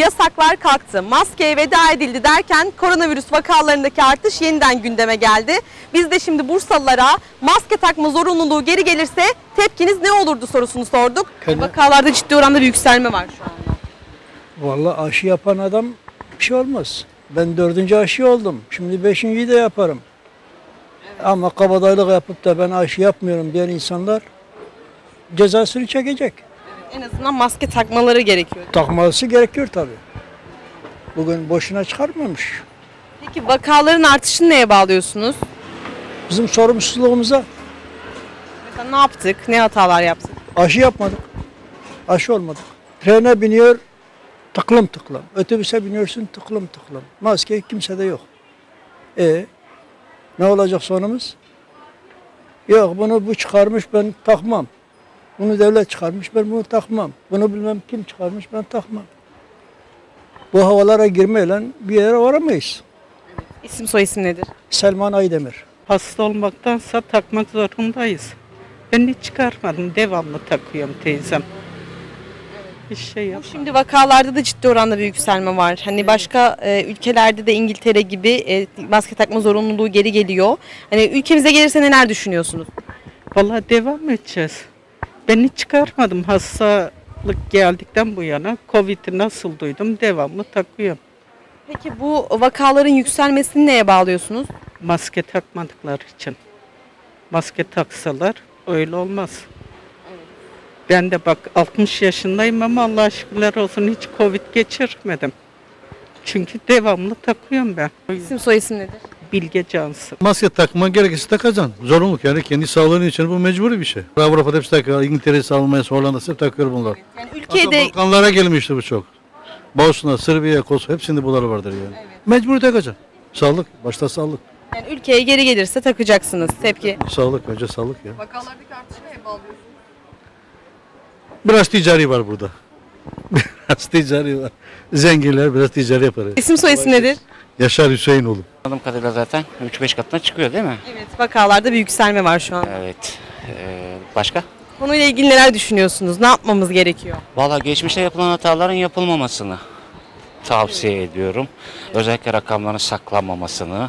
yasaklar kalktı, maskeye veda edildi derken koronavirüs vakalarındaki artış yeniden gündeme geldi. Biz de şimdi Bursalılara maske takma zorunluluğu geri gelirse tepkiniz ne olurdu sorusunu sorduk. Vakalarda ciddi oranda bir yükselme var şu anda. Vallahi aşı yapan adam bir şey olmaz. Ben 4. aşı oldum. Şimdi 5.'yi de yaparım. Evet. Ama kabadayılık yapıp da ben aşı yapmıyorum diyen insanlar cezasını çekecek. En azından maske takmaları gerekiyor. Takması gerekiyor tabii. Bugün boşuna çıkarmamış. Peki vakaların artışını neye bağlıyorsunuz? Bizim sorumsuzluğumuza. Mesela ne yaptık, ne hatalar yaptık? Aşı yapmadık. Aşı olmadık. Trene biniyor tıklım tıklım. Otobüse biniyorsun tıklım tıklım. Maske kimsede yok. Ne olacak sonumuz? Yok bunu bu çıkarmış ben takmam. Bunu devlet çıkarmış ben bunu takmam. Bunu bilmem kim çıkarmış ben takmam. Bu havalara girmeyle bir yere varamayız. İsim soyisim nedir? Selman Aydemir. Hasta olmaktansa takmak zorundayız. Ben hiç çıkarmadım. Devamlı takıyorum teyzem. Bir şey yok. Şimdi vakalarda da ciddi oranda bir yükselme var. Hani başka ülkelerde de İngiltere gibi maske takma zorunluluğu geri geliyor. Hani ülkemize gelirse neler düşünüyorsunuz? Vallahi devam edeceğiz. Ben hiç çıkarmadım. Hastalık geldikten bu yana Covid'i nasıl duydum devamlı takıyorum. Peki bu vakaların yükselmesini neye bağlıyorsunuz? Maske takmadıkları için. Maske taksalar öyle olmaz. Ben de bak 60 yaşındayım ama Allah'a şükürler olsun hiç Covid geçirmedim. Çünkü devamlı takıyorum ben. İsim soyisim nedir? Bilge Cansı. Maske takma gerekirse takacaksın. Zorunluluk yani kendi sağlığın için bu mecburi bir şey. Avrupa'da hepsi takıyor. İngiltere'si, Almanya'sı, Hollanda'sı hep takıyor bunlar. Yani Hatta ülkede Balkanlara gelmişti bu çok. Bosna, Sırbiya, Kosova hepsinde bunlar vardır yani. Evet. Mecburi takacaksın. Sağlık, başta sağlık. yani ülkeye geri gelirse takacaksınız. Tepki. Sağlık, önce sağlık ya. Vakalardaki artışı neye bağlıyorsunuz? Biraz ticari var burada. Biraz ticari var. Zenginler biraz ticari yapar. İsim soyisim nedir? Yaşar Hüseyinoğlu. Anladığım kadarıyla zaten 3-5 katına çıkıyor değil mi? Evet, vakalarda bir yükselme var şu an. Evet. Başka? Konuyla ilgili neler düşünüyorsunuz? Ne yapmamız gerekiyor? Valla geçmişte yapılan hataların yapılmamasını tavsiye ediyorum. Özellikle rakamların saklanmamasını.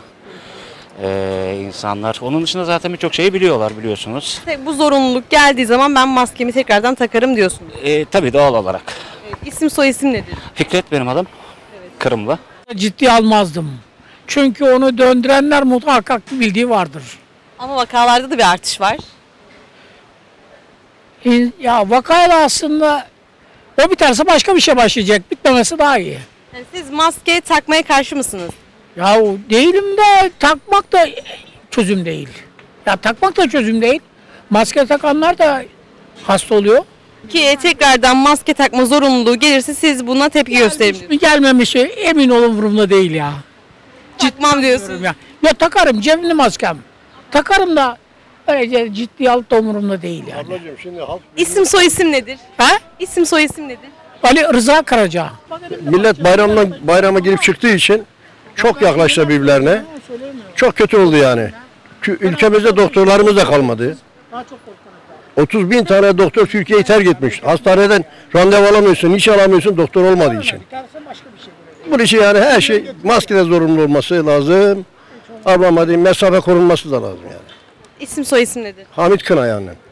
İnsanlar onun dışında zaten birçok şeyi biliyorlar biliyorsunuz. Bu zorunluluk geldiği zaman ben maskemi tekrardan takarım diyorsunuz. Tabii doğal olarak. Evet, isim soyisim nedir? Fikret benim adım. Kırımlı. Ciddiye almazdım. Çünkü onu döndürenler muhakkak bir bildiği vardır. Ama vakalarda da bir artış var. Ya vakayla aslında o biterse başka bir şey başlayacak. Bitmemesi daha iyi. Yani siz maske takmaya karşı mısınız? Ya değilim de takmak da çözüm değil. Ya takmak da çözüm değil. Maske takanlar da hasta oluyor. Ki tekrardan maske takma zorunluluğu gelirse siz buna tepki gösterin diyorsunuz. Bir gelmemiş emin olun umurumda değil ya. Takmam diyorsunuz. Ya takarım cebimli maskem. Takarım da öyle ciddiye alıp da umurumda değil yani. Ablacığım şimdi halk İsim soyisim nedir? Ha? İsim soyisim nedir? Ali Rıza Karaca. millet bayrama girip çıktığı için çok yaklaştı birbirlerine. Çok kötü oldu yani. Ülkemizde doktorlarımız da kalmadı. 30.000 tane doktor Türkiye'yi terk etmiş. Hastaneden randevu alamıyorsun, iş alamıyorsun doktor olmadığı için. Bu işi yani her şey maskede zorunlu olması lazım. Ablama diyeyim mesafe korunması da lazım yani. İsim soyisim nedir? Hamit Kınay yani.